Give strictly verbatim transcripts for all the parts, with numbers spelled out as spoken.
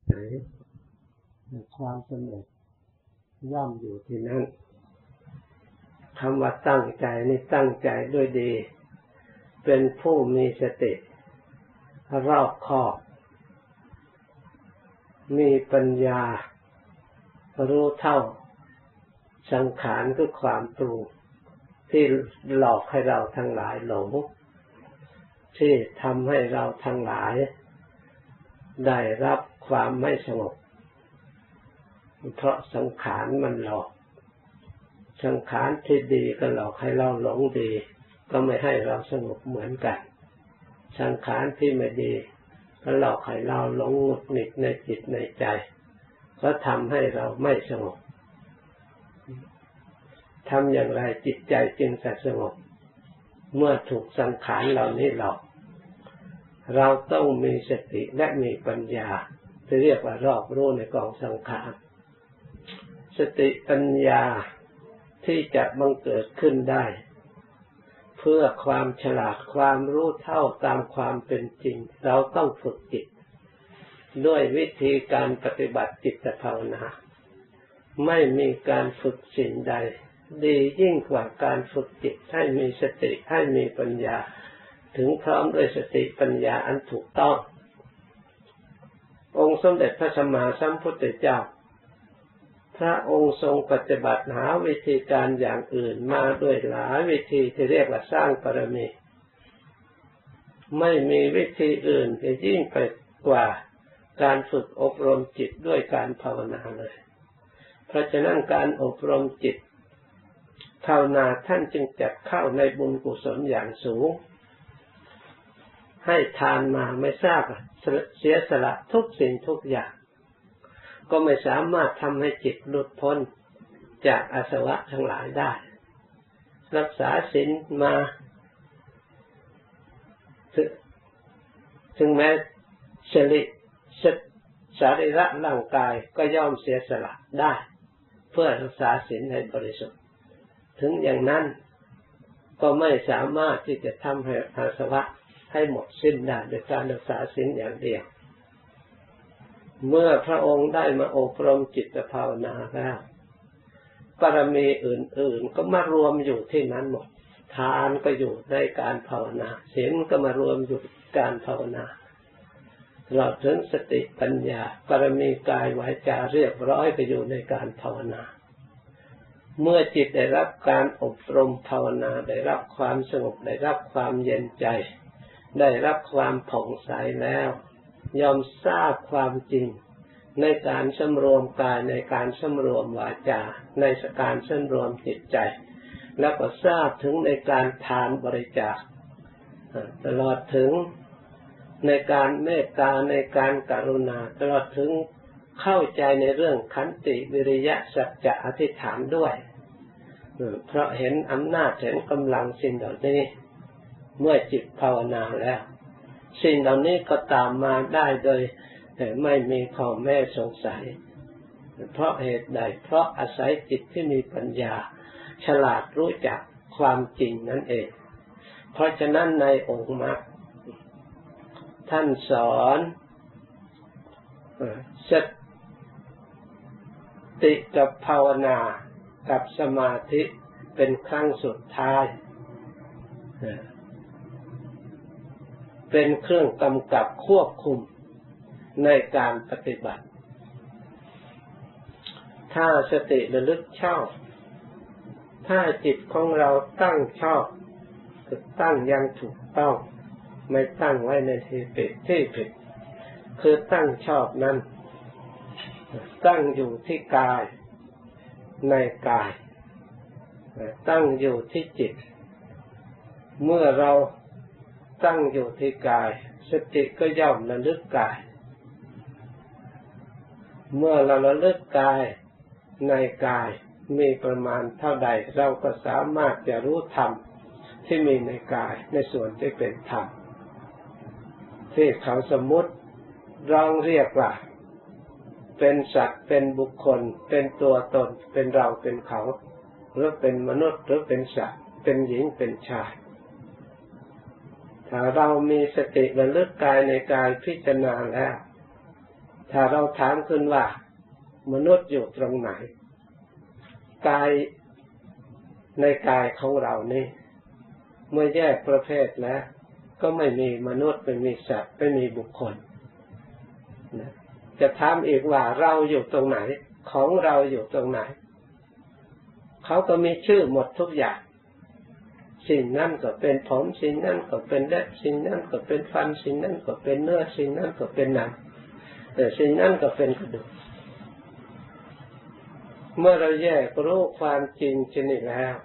ไหนความสำเร็จย่อมอยู่ที่นั่นคำว่าตั้งใจนี่ตั้งใจด้วยดีเป็นผู้มีสติรอบคอบมีปัญญารู้เท่าสังขารคือความปรุงที่หลอกให้เราทั้งหลายหลงที่ทำให้เราทั้งหลายได้รับความไม่สงบเพราะสังขารมันหลอกสังขารที่ดีก็หลอกให้เราหลงดีก็ไม่ให้เราสงบเหมือนกันสังขารที่ไม่ดีก็หลอกให้เราหลงหงุดหงิดในจิตในใจก็ทำให้เราไม่สงบทำอย่างไรจิตใจจึงจะสงบเมื่อถูกสังขารเหล่านี้หลอกเราต้องมีสติและมีปัญญาที่เรียกว่ารอบรู้ในกองสังขารสติปัญญาที่จะบังเกิดขึ้นได้เพื่อความฉลาดความรู้เท่าตามความเป็นจริงเราต้องฝึกจิตด้วยวิธีการปฏิบัติจิตภาวนาไม่มีการฝึกสิ่งใดดียิ่งกว่าการฝึกจิตให้มีสติให้มีปัญญาถึงพร้อมด้วยสติปัญญาอันถูกต้ององค์สมเด็จพระสัมมาสัมพุทธเจ้าพระองค์ทรงปฏิบัติหาวิธีการอย่างอื่นมาด้วยหลายวิธีที่เรียกว่าสร้างบารมีไม่มีวิธีอื่นที่ยิ่งไปกว่าการฝึกอบรมจิตด้วยการภาวนาเลยเพราะฉะนั้นการอบรมจิตภาวนาท่านจึงจัดเข้าในบุญกุศลอย่างสูงให้ทานมาไม่ทราบเสียสละทุกสิ่งทุกอย่างก็ไม่สามารถทำให้จิตหลุดพ้นจากอาสวะทั้งหลายได้รักษาศีลมาถึงแม้สริสรีระร่างกายก็ย่อมเสียสละได้เพื่อรักษาศีลให้บริสุทธิ์ถึงอย่างนั้นก็ไม่สามารถที่จะทำให้อาสวะให้หมดสิ้นได้โดยการรักษาศีลอย่างเดียวเมื่อพระองค์ได้มาอบรมจิตภาวนาแล้วบารมีอื่นๆก็มารวมอยู่ที่นั้นหมดทานก็อยู่ในการภาวนาศีลก็มารวมอยู่การภาวนาเราถึงสติปัญญาบารมีกายวาจาเรียบร้อยก็อยู่ในการภาวนาเมื่อจิตได้รับการอบรมภาวนาได้รับความสงบได้รับความเย็นใจได้รับความผ่องใสแล้วยอมทราบความจริงในการสำรวมกายในการสำรวมวาจาในการสำรวมจิตใจแล้วก็ทราบถึงในการทานบริจาคตลอดถึงในการเมตตาในการกรุณาตลอดถึงเข้าใจในเรื่องขันติวิริยะสัจจะอธิษฐานด้วยเพราะเห็นอำนาจเห็นกำลังสิ่งเหล่านี้เมื่อจิตภาวนาแล้วสิ่งเหล่านี้ก็ตามมาได้โดยไม่มีข้อแม้สงสัยเพราะเหตุใดเพราะอาศัยจิตที่มีปัญญาฉลาดรู้จักความจริงนั่นเองเพราะฉะนั้นในองค์มรรคท่านสอนสติกับภาวนากับสมาธิเป็นครั้งสุดท้ายเป็นเครื่องกำกับควบคุมในการปฏิบัติถ้าสติระลึกชอบถ้าจิตของเราตั้งชอบคือตั้งอย่างถูกต้องไม่ตั้งไว้ในที่ผิดที่ผิดคือตั้งชอบนั้นตั้งอยู่ที่กายในกายตั้งอยู่ที่จิตเมื่อเราตั้งอยู่ที่กายสติก็ย่อมระลึกกายเมื่อเราระลึกกายในกายมีประมาณเท่าใดเราก็สามารถจะรู้ธรรมที่มีในกายในส่วนที่เป็นธรรมที่เขาสมมุติร้องเรียกว่าเป็นสัตว์เป็นบุคคลเป็นตัวตนเป็นเราเป็นเขาหรือเป็นมนุษย์หรือเป็นสัตว์เป็นหญิงเป็นชายถ้าเรามีสติระลึกกายในกายพิจารณาแล้วถ้าเราถามขึ้นว่ามนุษย์อยู่ตรงไหนกายในกายของเรานี่เมื่อแยกประเภทแล้วก็ไม่มีมนุษย์ไม่มีสัตว์ไม่มีบุคคลนะจะถามอีกว่าเราอยู่ตรงไหนของเราอยู่ตรงไหนเขาก็มีชื่อหมดทุกอย่างสิ่งนั้นก็เป็นผมสิ่งนั้นก็เป็นเล็บสิ่งนั้นก็เป็นฟันสิ่งนั้นก็เป็นเนื้อสิ่งนั้นก็เป็นหนังแต่สิ่งนั้นก็เป็นกระดูกเมื่อเราแยกรู้ความจริงชนิดแล้ว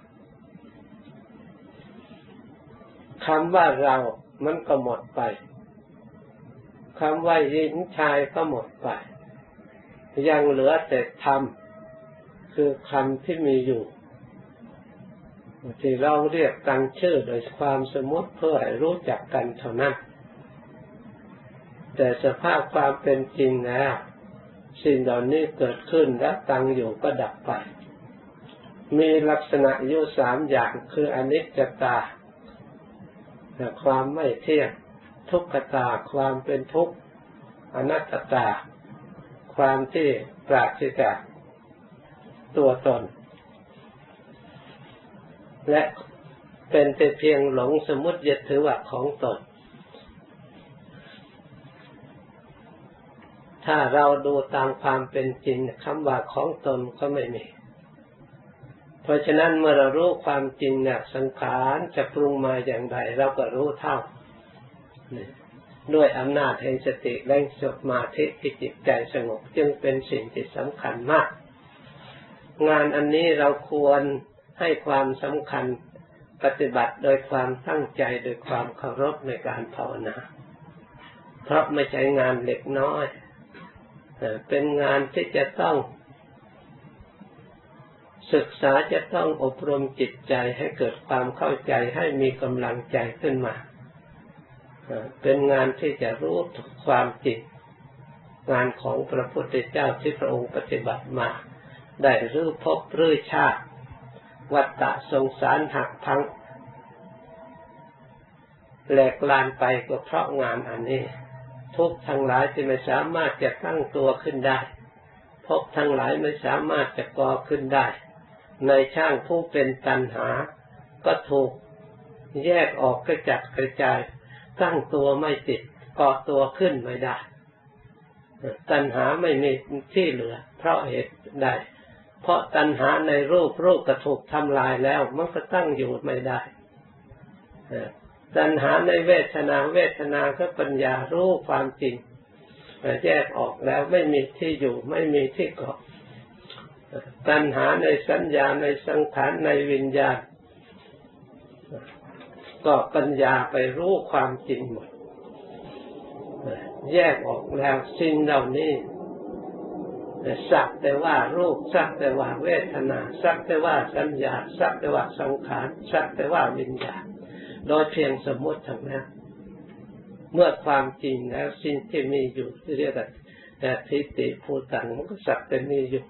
คำว่าเรามันก็หมดไปคำว่าหญิงชายก็หมดไปยังเหลือแต่ธรรมคือคำที่มีอยู่ที่เราเรียกกันชื่อโดยความสมมติเพื่อให้รู้จักกันเท่านั้นแต่สภาพความเป็นจริงแล้วสิ่งเหล่านี้เกิดขึ้นแล้วตั้งอยู่ก็ดับไปมีลักษณะอยู่สามอย่างคืออนิจจตาความไม่เที่ยงทุกขตาความเป็นทุกข์อนัตตาความที่ปราศจากตัวตนและเป็นแต่เพียงหลงสมมุติยึดถือว่าของตนถ้าเราดูตามความเป็นจริงคำว่าของตนก็ไม่มีเพราะฉะนั้นเมื่อเรารู้ความจริงเนี่ยสังขารจะปรุงมาอย่างไรเราก็รู้เท่าด้วยอำนาจแห่งสติและสมาธิที่จิตใจสงบจึงเป็นสิ่งที่สำคัญมากงานอันนี้เราควรให้ความสำคัญปฏิบัติโดยความตั้งใจโดยความเคารพในการภาวนาเพราะไม่ใช่งานเล็กน้อยเป็นงานที่จะต้องศึกษาจะต้องอบรมจิตใจให้เกิดความเข้าใจให้มีกำลังใจขึ้นมาเป็นงานที่จะรู้ความจริงงานของพระพุทธเจ้าที่พระองค์ปฏิบัติมาได้รื้อภพรื้อชาติวัฏฏะสงสารหักพังแหลกลานไปก็เพราะงานอันนี้ทุกข์ทั้งหลายที่ไม่สามารถจะตั้งตัวขึ้นได้ภพทั้งหลายไม่สามารถจะก่อขึ้นได้ในช่างผู้เป็นตัณหาก็ถูกแยกออกกระจัดกระจายตั้งตัวไม่ติดก่อตัวขึ้นไม่ได้ตัณหาไม่มีที่เหลือเพราะเหตุใดเพราะตัณหาในรูปรูปก็ถูกทำลายแล้วมันก็ตั้งอยู่ไม่ได้ตัณหาในเวทนาเวทนาก็ปัญญารู้ความจริงแยกออกแล้วไม่มีที่อยู่ไม่มีที่เกาะตัณหาในสัญญาในสังขารในวิญญาณก็ปัญญาไปรู้ความจริงหมดแยกออกแล้วสิ่งเหล่านี้สักแต่ว่ารูปสักแต่ว่าเวทนาสักแต่ว่าสัญญาสักแต่ว่าสังขารสักแต่ว่าวิญญาณโดยเพียงสมมติทั้งนั้นเมื่อความจริงแล้วสิ่งที่มีอยู่ที่เรียกว่าแต่ทิฏฐิภูตังมันก็สักแต่มีอยู่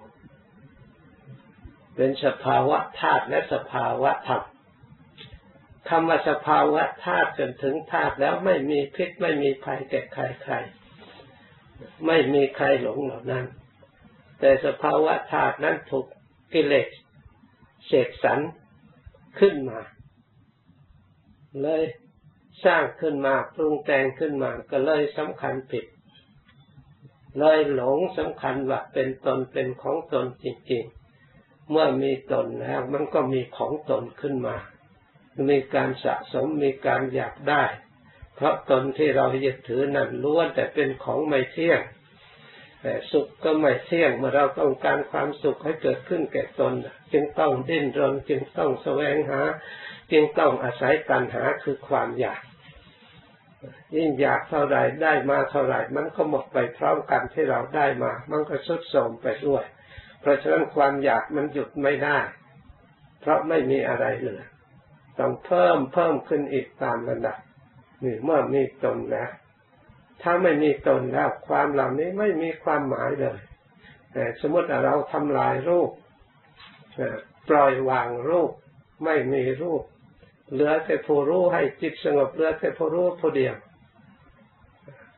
เป็นสภาวะธาตุและสภาวะธรรมคำว่าสภาวะธาตุจนถึงธาตุแล้วไม่มีพิษไม่มีภัยแก่ใครใครไม่มีใครหลงเหล่านั้นแต่สภาวะธาตุนั้นถูกกิเลสเสกสรรขึ้นมาเลยสร้างขึ้นมาปรุงแต่งขึ้นมาก็เลยสำคัญผิดเลยหลงสำคัญว่าเป็นตนเป็นของตนจริงๆเมื่อมีตนแล้วมันก็มีของตนขึ้นมามีการสะสมมีการอยากได้เพราะตนที่เรายึดถือนั้นล้วนแต่เป็นของไม่เที่ยงแต่สุขก็ไม่เที่ยงเมื่อเราต้องการความสุขให้เกิดขึ้นแก่ตนจึงต้องดิ้นรนจึงต้องแสวงหาจึงต้องอาศัยตัณหาคือความอยากยิ่งอยากเท่าไรได้มาเท่าไรมันก็หมดไปพร้อมกันที่เราได้มามันก็ทรุดโทรมไปด้วยเพราะฉะนั้นความอยากมันหยุดไม่ได้เพราะไม่มีอะไรเหลือต้องเพิ่มเพิ่มขึ้นอีกตามระดับนี่เมื่อมีตนแล้วถ้าไม่มีตนแล้วความเหล่านี้ไม่มีความหมายเลยแต่สมมติเราทำลายรูปปล่อยวางรูปไม่มีรูปเหลือแต่ผู้รู้ให้จิตสงบเหลือแต่ผู้รู้ผู้เดียว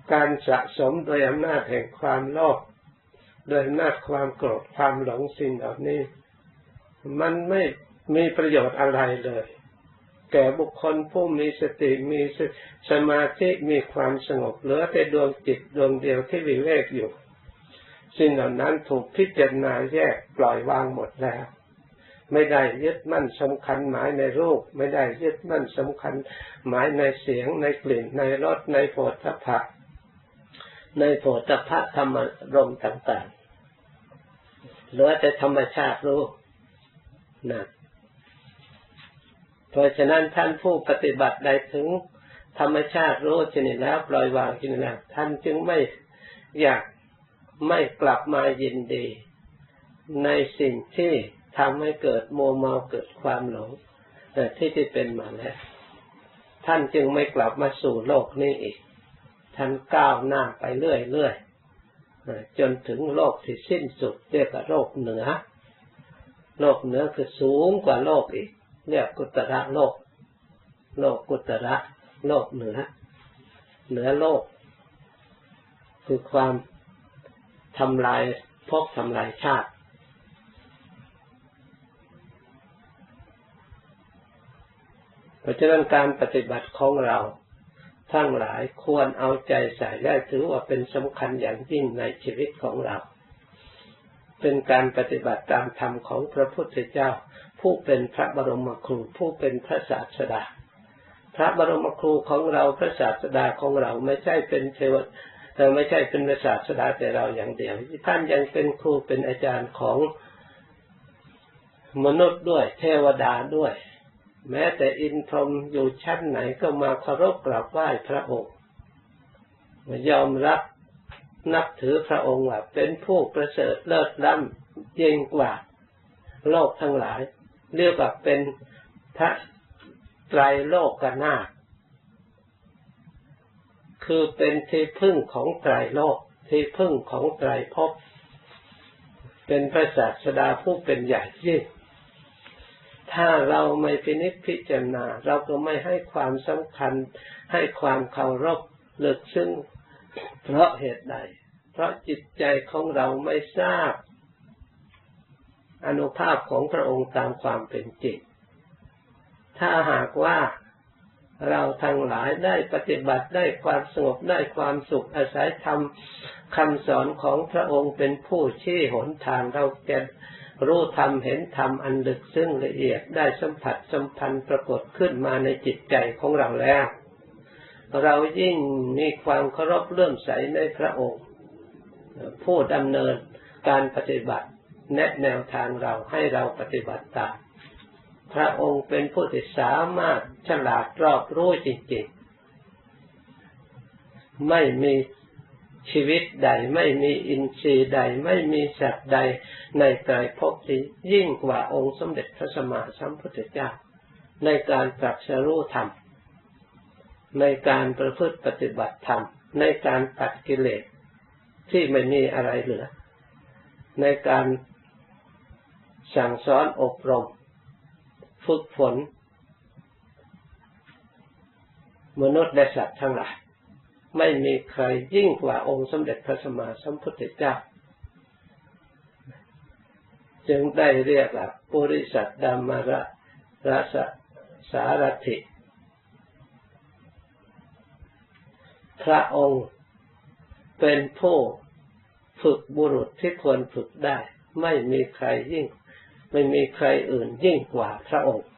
การสะสมโดยอำนาจแห่งความโลภโดยอำนาจความโกรธความหลงสิ่งเหล่านี้มันไม่มีประโยชน์อะไรเลยแก่บุคคลผู้มีสติมีสมาธิมีความสงบเหลือแต่ดวงจิตดวงเดียวที่วิเวกอยู่สิ่งเหล่านั้นถูกพิจารณาแยกปล่อยวางหมดแล้วไม่ได้ยึดมั่นสำคัญหมายในรูปไม่ได้ยึดมั่นสำคัญหมายในเสียงในกลิ่นในรสในโผฏฐัพพะในโผฏฐัพพะธรรมารมณ์ต่างๆเหลือแต่ธรรมชาติรู้นะเพราะฉะนั้นท่านผู้ปฏิบัติได้ถึงธรรมชาติรู้ชนิดแล้วปล่อยวางชนิดแล้วท่านจึงไม่อยากไม่กลับมายินดีในสิ่งที่ทำให้เกิดโมเมาเกิดความหลงที่ที่เป็นมาแล้วท่านจึงไม่กลับมาสู่โลกนี้อีกท่านก้าวหน้าไปเรื่อยๆจนถึงโลกที่สิ้นสุดเรียกว่าโลกเหนือโลกเหนือคือสูงกว่าโลกอีกเรียกกุตระโลกโลกกุตระโลกเหนือเหนือโลกคือความทำลายภพทำลายชาติเพราะฉะนั้นการปฏิบัติของเราทั้งหลายควรเอาใจใส่และถือว่าเป็นสำคัญอย่างยิ่งในชีวิตของเราเป็นการปฏิบัติตามธรรมของพระพุทธเจ้าผู้เป็นพระบรมครูผู้เป็นพระศาสดาพระบรมครูของเราพระศาสดาของเราไม่ใช่เป็นเทวดาไม่ใช่เป็นพระศาสดาแต่เราอย่างเดียวท่านยังเป็นครูเป็นอาจารย์ของมนุษย์ด้วยเทวดาด้วยแม้แต่อินทร์พรหมอยู่ชั้นไหนก็มาเคารพกราบไหว้พระองค์ยอมรับนับถือพระองค์ว่าเป็นผู้ประเสริฐเลิศล้ำยิ่งกว่าโลกทั้งหลายเรียกว่าเป็นพระไตรโลกนาถคือเป็นที่พึ่งของไตรโลกที่พึ่งของไตรภพเป็นพระศาสดาผู้เป็นใหญ่ยิ่งถ้าเราไม่พินิจพิจารณาเราก็ไม่ให้ความสำคัญให้ความเคารพลึกซึ้งเพราะเหตุใดเพราะจิตใจของเราไม่ทราบอานุภาพของพระองค์ตามความเป็นจริงถ้าหากว่าเราทั้งหลายได้ปฏิบัติได้ความสงบได้ความสุขอาศัยธรรมคำสอนของพระองค์เป็นผู้ชี้หนทางเราจะรู้ธรรมเห็นธรรมอันลึกซึ้งละเอียดได้สัมผัสสัมพันธ์ปรากฏขึ้นมาในจิตใจของเราแล้วเรายิ่งมีความเคารพเลื่อมใสในพระองค์ผู้ดำเนินการปฏิบัติแนะแนวทางเราให้เราปฏิบัติตามพระองค์เป็นผู้ที่สามารถฉลาดรอบรู้จริงๆไม่มีชีวิตใดไม่มีอินทรีย์ใดไม่มีสัตว์ใดในไตรภพที่ยิ่งกว่าองค์สมเด็จพระสัมมาสัมพุทธเจ้าในการตรัสรู้ธรรมในการประพฤติปฏิบัติธรรมในการตัดกิเลสที่ไม่มีอะไรเหลือในการสั่งสอนอบรมฝึกฝนมนุษย์และสัตว์ทั้งหลายไม่มีใครยิ่งกว่าองค์สมเด็จพระสัมมาสัมพุทธเจ้าจึงได้เรียกว่าปุริสัตดัมมราสสารถิพระองค์เป็นผู้ฝึกบุรุษที่ควรฝึกได้ไม่มีใครยิ่งไม่มีใครอื่นยิ่งกว่าพระองค์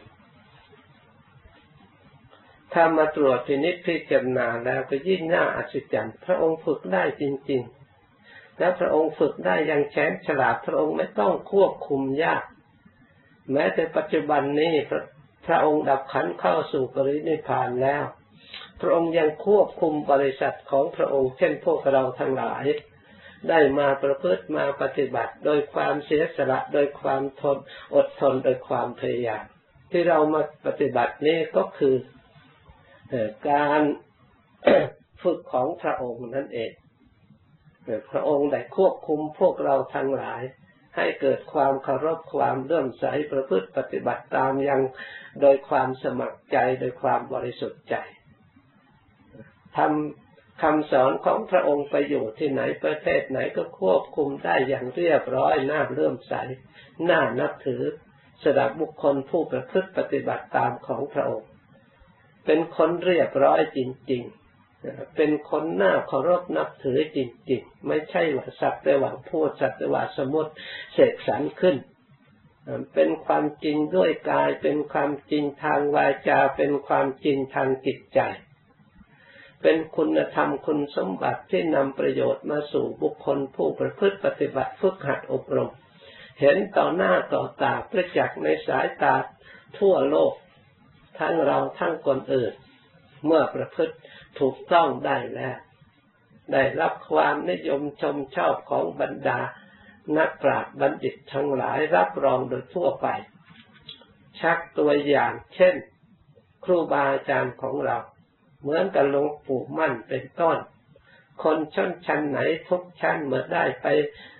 ถ้ามาตรวจพินิจพิจารณาแล้วก็ยิ่งน่าอัศจรรย์พระองค์ฝึกได้จริงๆและพระองค์ฝึกได้อย่างแฉลาดฉลาดพระองค์ไม่ต้องควบคุมยากแม้แต่ปัจจุบันนี้พระพระองค์ดับขันธ์เข้าสู่ปรินิพพานแล้วพระองค์ยังควบคุมบริษัทของพระองค์เช่นพวกเราทั้งหลายได้มาประพฤติมาปฏิบัติโดยความเสียสละโดยความทนอดทนโดยความพยายามที่เรามาปฏิบัตินี้ก็คือการฝึกของพระองค์นั่นเองพระองค์ได้ควบคุมพวกเราทั้งหลายให้เกิดความเคารพความเลื่อมใสประพฤติปฏิบัติตามอย่างโดยความสมัครใจโดยความบริสุทธิ์ใจทำคำสอนของพระองค์ไปอยู่ที่ไหนประเทศไหนก็ควบคุมได้อย่างเรียบร้อยน่าเลื่อมใสน่านับถือสำหรับบุคคลผู้ประพฤติปฏิบัติตามของพระองค์เป็นคนเรียบร้อยจริงๆเป็นคนน่าเคารพนับถือจริงๆไม่ใช่ว่าสักแต่ว่าพูดสักแต่ว่าสมมติเสกสรรขึ้นเป็นความจริงด้วยกายเป็นความจริงทางวาจาเป็นความจริงทางจิตใจเป็นคุณธรรมคุณสมบัติที่นำประโยชน์มาสู่บุคคลผู้ประพฤติปฏิบัติฝึกหัดอบรมเห็นต่อหน้าต่อตาประจักษ์ในสายตาทั่วโลกทั้งเราทั้งคนอื่นเมื่อประพฤติถูกต้องได้แล้วได้รับความนิยมชมชอบของบรรดานักปราชญ์บัณฑิตทั้งหลายรับรองโดยทั่วไปชักตัวอย่างเช่นครูบาอาจารย์ของเราเหมือนกับหลวงปู่มั่นเป็นต้นคนชนชั้นไหนทุกชั้นเมื่อได้ไป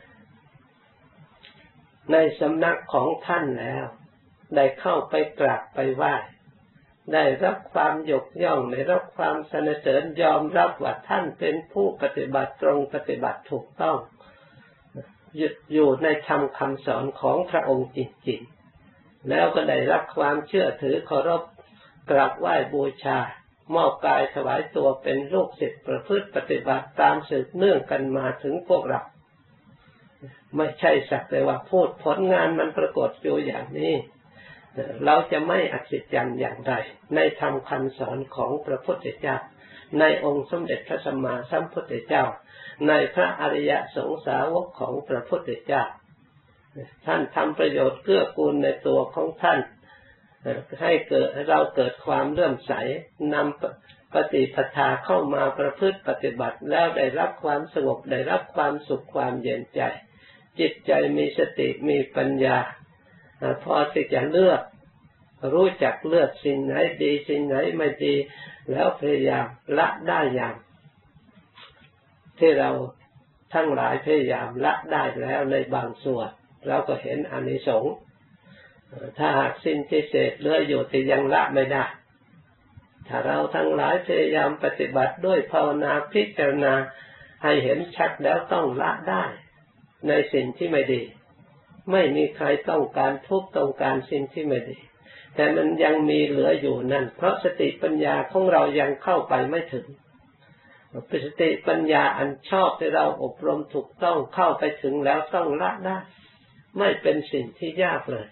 ในสำนักของท่านแล้วได้เข้าไปกราบไปไหว้ได้รับความยกย่องได้รับความสรรเสริญยอมรับว่าท่านเป็นผู้ปฏิบัติตรงปฏิบัติถูกต้องอยู่ในธรรมคำสอนของพระองค์จริงๆแล้วก็ได้รับความเชื่อถือเคารพกราบไหว้บูชามอบกายถวายตัวเป็นลูกศิษย์ประพฤติปฏิบัติตามสืบเนื่องกันมาถึงพวกเราไม่ใช่สักแต่ว่าพูดผลงานมันปรากฏอยู่อย่างนี้เราจะไม่อัศจรรย์อย่างไรในธรรมคำสอนของพระพุทธเจ้าในองค์สมเด็จพระสัมมาสัมพุทธเจ้าในพระอริยสงสาวกของพระพุทธเจ้าท่านทำประโยชน์เกื้อกูลในตัวของท่านให้เกิดเราเกิดความเลื่อมใสนำปฏิปทาเข้ามาประพฤติปฏิบัติแล้วได้รับความสงบได้รับความสุขความเย็นใจจิตใจมีสติมีปัญญาพอที่จะเลือกรู้จักเลือกสิ่งไหนดีสิ่งไหนไม่ดีแล้วพยายามละได้อย่างที่เราทั้งหลายพยายามละได้แล้วในบางส่วนเราก็เห็นอานิสงส์ถ้าหากสิ่งที่เศษเหลืออยู่ที่ยังละไม่ได้ถ้าเราทั้งหลายพยายามปฏิบัติด้วยภาวนาพิจารณาให้เห็นชัดแล้วต้องละได้ในสิ่งที่ไม่ดีไม่มีใครต้องการทุกข์ต้องการสิ่งที่ไม่ดีแต่มันยังมีเหลืออยู่นั่นเพราะสติปัญญาของเรายังเข้าไปไม่ถึงสติปัญญาอันชอบที่เราอบรมถูกต้องเข้าไปถึงแล้วต้องละได้ไม่เป็นสิ่งที่ยากเลย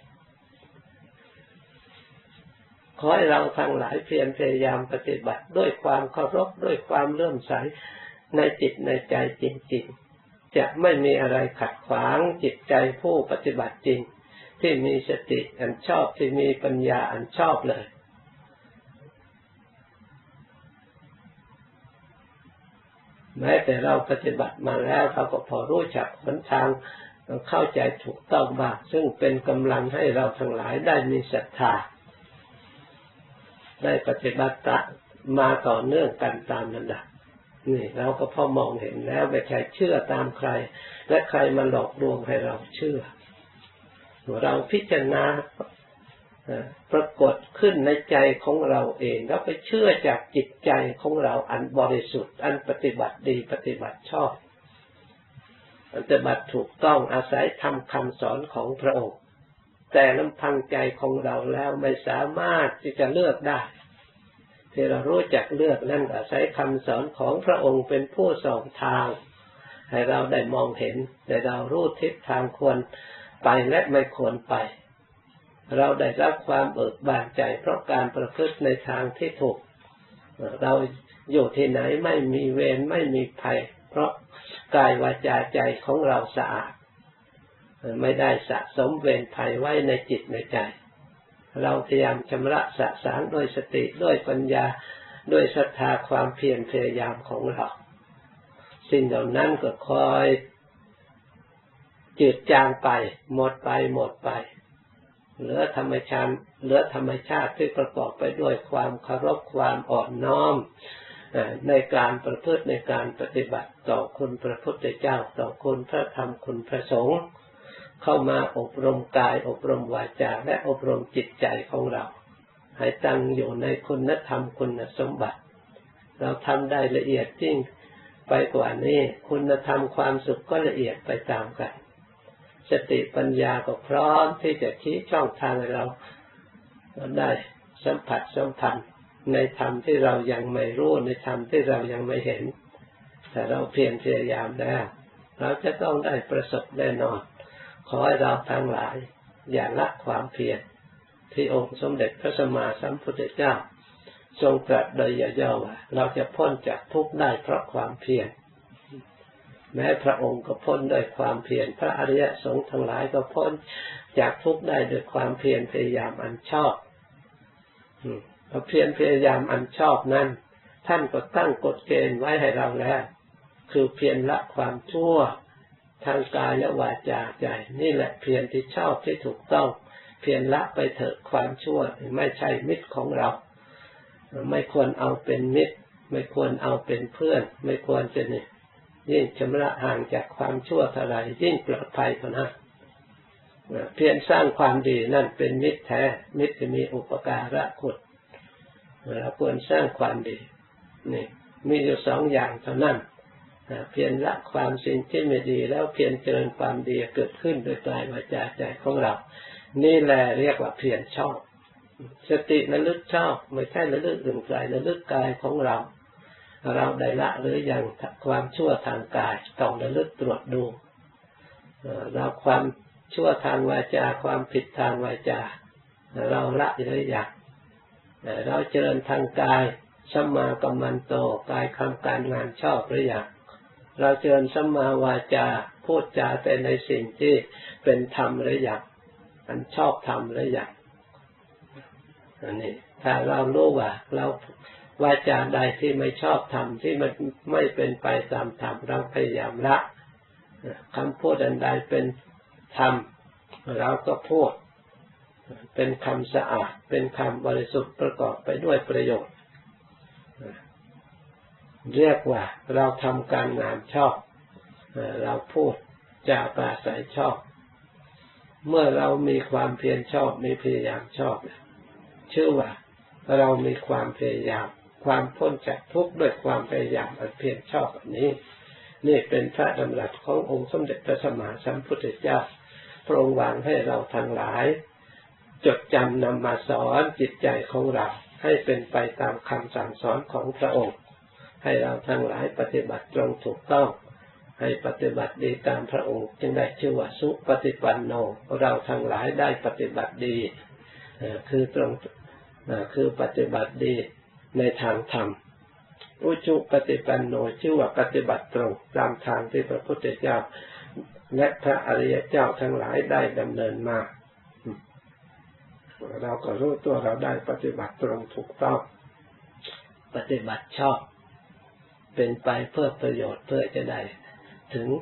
ขอให้เราทั้งหลายเพียรพยายามปฏิบัติด้วยความเคารพด้วยความเลื่อมใสในจิตในใจจริงๆจะไม่มีอะไรขัดขวางจิตใจผู้ปฏิบัติจริงที่มีสติอันชอบที่มีปัญญาอันชอบเลยแม้แต่เราปฏิบัติมาแล้วเราก็พอรู้จักหนทางเข้าใจถูกต้องบ้างซึ่งเป็นกำลังให้เราทั้งหลายได้มีศรัทธาได้ปฏิบัติมาต่อเนื่องกันตามลำดับนี่เราก็พอมองเห็นแล้วไม่ใช่เชื่อตามใครและใครมาหลอกลวงให้เราเชื่อเราพิจารณาปรากฏขึ้นในใจของเราเองแล้วไปเชื่อจากจิตใจของเราอันบริสุทธิ์อันปฏิบัติดีปฏิบัติชอบปฏิบัติถูกต้องอาศัยธรรมคำสอนของพระองค์แต่ลำพังใจของเราแล้วไม่สามารถที่จะเลือกได้ที่เรารู้จักเลือกนั่นอาศัยคำสอนของพระองค์เป็นผู้ส่องทางให้เราได้มองเห็นได้เรารู้ทิศทางควรไปและไม่ควรไปเราได้รับความเบิกบานใจเพราะการประพฤติในทางที่ถูกเราอยู่ที่ไหนไม่มีเวรไม่มีภัยเพราะกายวาจาใจของเราสะอาดไม่ได้สะสมเวรภัยไว้ในจิตในใจเราพยายามชำระสะสางด้วยสติด้วยปัญญาด้วยศรัทธาความเพียรพยายามของเราสิ่งเหล่านั้นก็คอยจืดจางไปหมดไปหมดไปเหลือธรรมชาติเหลือธรรมชาติที่ประกอบไปด้วยความเคารพความอ่อนน้อมในการประพฤติในการปฏิบัติต่อคุณพระพุทธเจ้าต่อคุณพระธรรมคุณพระสงฆ์เข้ามาอบรมกายอบรมวาจาและอบรมจิตใจของเราให้ตั้งอยู่ในคุณธรรมคุณสมบัติเราทำได้ละเอียดยิ่งไปกว่านี้คุณธรรมความสุขก็ละเอียดไปตามกันสติปัญญาก็พร้อมที่จะชี้ช่องทางให้เราได้สัมผัสสัมพันธ์ในธรรมที่เรายังไม่รู้ในธรรมที่เรายังไม่เห็นแต่เราเพียรพยายามแล้วเราจะต้องได้ประสบแน่นอนขอให้เราทั้งหลายอย่าละความเพียรที่องค์สมเด็จพระสัมมาสัมพุทธเจ้าทรงตรัสโดยย่อๆว่าเราจะพ้นจากทุกข์ได้เพราะความเพียรแม้พระองค์ก็พ้นด้วยความเพียรพระอริยสงฆ์ทั้งหลายก็พ้นจากทุกข์ได้ด้วยความเพียรพยายามอันชอบพอเพียรพยายามอันชอบนั้นท่านก็ตั้งกฎเกณฑ์ไว้ให้เราแล้วคือเพียรละความชั่วทางกายและวาจาใจนี่แหละเพียรที่ชอบที่ถูกต้องเพียรละไปเถอะความชั่วไม่ใช่มิตรของเราไม่ควรเอาเป็นมิตรไม่ควรเอาเป็นเพื่อนไม่ควรจะนี่ยิ่งชำระห่างจากความชั่วเท่าไรยิ่งปลอดภัยเท่านั้นเพียรสร้างความดีนั่นเป็นมิตรแท้มิตรจะมีอุปการะคุณเราควรสร้างความดีนี่มีอยู่สองอย่างเท่านั้นเพียรละความสิ่งที่ไม่ดีแล้วเพียรเจริญความดีเกิดขึ้นโดยกายวาจาใจของเรานี่แหละเรียกว่าเพียรชอบสติระลึกชอบไม่ใช่ระลึกอื่นไกลระลึกกายของเราเราได้ละหรือยังความชั่วทางกายต้องระลึกตรวจดูเราความชั่วทางวาจาความผิดทางวาจาเราละหรือยังเราเจริญทางกายสัมมากัมมันโตกายคำการงานชอบหรือยังเราเจริญสัมมาวาจาพูดจาแต่ในสิ่งที่เป็นธรรมหรือยังมันชอบธรรมหรือยังอันนี้ถ้าเรารู้ว่าเราวาจาใดที่ไม่ชอบธรรมที่มันไม่เป็นไปตามธรรมเราพยายามละคำพูดอันใดเป็นธรรมเราก็พูดเป็นคำสะอาดเป็นคำบริสุทธิ์ประกอบไปด้วยประโยชน์เรียกว่าเราทำการงานชอบเราพูดจาปราศัยชอบเมื่อเรามีความเพียรชอบมีพยายามชอบชื่อว่าเรามีความพยายามความพ้นจากทุกข์ด้วยความพยายามอันเพียรชอบอันนี้นี่เป็นพระดำรัสขององค์สมเด็จพระสัมมาสัมพุทธเจ้าพระองค์วางให้เราทั้งหลายจดจำนำมาสอนจิตใจของเราให้เป็นไปตามคำสั่งสอนของพระองค์ให้เราทั้งหลายปฏิบัติตรงถูกต้องให้ปฏิบัติดีตามพระองค์จึงได้ชื่อว่าสุปฏิปันโนเราทั้งหลายได้ปฏิบัติดีคือตรงคือปฏิบัติดีในทางธรรมอุจุปฏิปันโนชื่อว่าปฏิบัติตรงตามทางที่พระพุทธเจ้าและพระอริยเจ้าทั้งหลายได้ดำเนินมาเราก็รู้ตัวเราได้ปฏิบัติตรงถูกต้องปฏิบัติชอบเป็นไปเพื่อประโยชน์เพื่อจะได้ถึง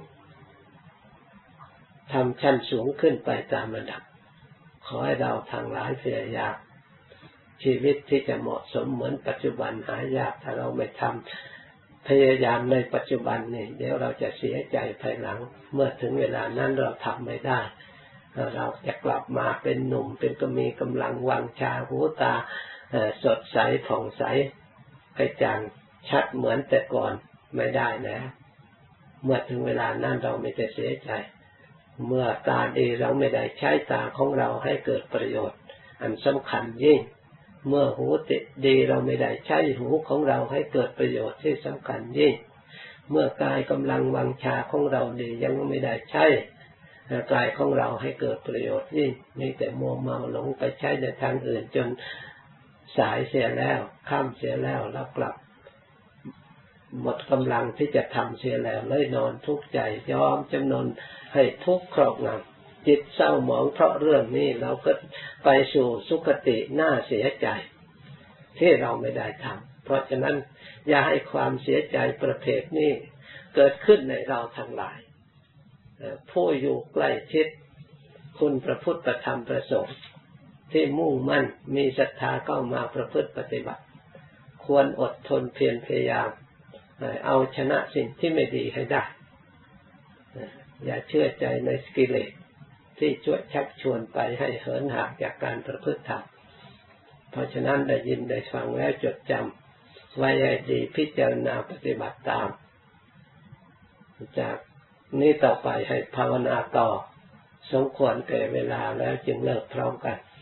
ทำชั้นสูงขึ้นไปตามระดับขอให้เราทางหลายพยายามชีวิตที่จะเหมาะสมเหมือนปัจจุบันหายากถ้าเราไม่ทำพยายามในปัจจุบันนี่เดี๋ยวเราจะเสียใจภายหลังเมื่อถึงเวลานั้นเราทำไม่ได้เราจะกลับมาเป็นหนุ่มเป็นก็มีกำลังวังชาหูตาสดใสผ่องใสกระจ่างชัดเหมือนแต่ก่อนไม่ได้นะเมื่อถึงเวลานั้นเราไม่จะเสียใจเมื่อตาดีเราไม่ได้ใช้ตาของเราให้เกิดประโยชน์อันสำคัญยิ่งเมื่อหูติดดีเราไม่ได้ใช้หูของเราให้เกิดประโยชน์ที่สำคัญยิ่งเมื่อกายกำลังวังชาของเราดียังไม่ได้ใช้กายของเราให้เกิดประโยชน์ยิ่งมีแต่มัวเมาหลงไปใช้ในทางอื่นจนสายเสียแล้วค่ำเสียแล้วแล้วกลับหมดกำลังที่จะทำเสียแล้วเลยนอนทุกข์ใจยอมจำนนให้ทุกข์ครอบงำจิตเศร้าหมองเพราะเรื่องนี้เราก็ไปสู่สุคติน่าเสียใจที่เราไม่ได้ทำเพราะฉะนั้นอย่าให้ความเสียใจประเภทนี้เกิดขึ้นในเราทั้งหลายผู้อยู่ใกล้ชิดคุณพระพุทธพระธรรมพระสงฆ์ที่มุ่งมั่นมีศรัทธาเข้ามาประพฤติปฏิบัติควรอดทนเพียรพยายามเอาชนะสิ่งที่ไม่ดีให้ได้อย่าเชื่อใจในกิเลสที่ช่วยชักชวนไปให้เหินห่างจากการประพฤติธรรมเพราะฉะนั้นได้ยินได้ฟังแล้วจดจไว้ให้ดีพิจารณาปฏิบัติตามจากนี้ต่อไปให้ภาวนาต่อสมควรแก่เวลาแล้วจึงเลิกพร้อมกัน